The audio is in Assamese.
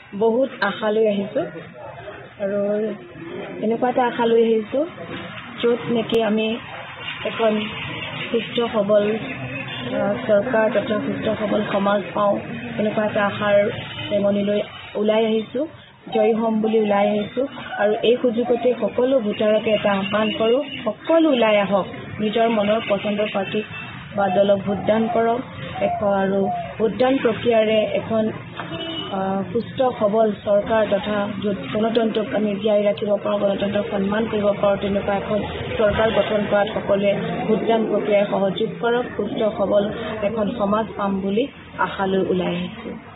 বহুত আশা লৈ আহিছোঁ আৰু এনেকুৱা এটা আশা লৈ আহিছোঁ য'ত নেকি আমি এখন সুস্থ সবল চৰকাৰ তথা সুস্থ সবল সমাজ পাওঁ এনেকুৱা এটা আশাৰ ৰেঙনিলৈ ওলাই আহিছোঁ জয়ী হ'ম বুলি ওলাই আহিছোঁ আৰু এই সুযোগতে সকলো ভোটাৰকে এটা আহ্বান কৰোঁ সকলো ওলাই আহক নিজৰ মনৰ পচন্দৰ প্ৰাৰ্থীক বা দলক ভোটদান কৰক আৰু ভোটদান প্ৰক্ৰিয়াৰে এখন সুস্থ সবল চৰকাৰ তথা য'ত গণতন্ত্ৰক আমি জীয়াই ৰাখিব পাৰোঁ গণতন্ত্ৰক সন্মান কৰিব পাৰোঁ তেনেকুৱা এখন চৰকাৰ গঠন কৰাত সকলোৱে ভোটদান প্ৰক্ৰিয়াই সহযোগ কৰক সুস্থ সবল এখন সমাজ পাম বুলি আশালৈ ওলাই আহিছোঁ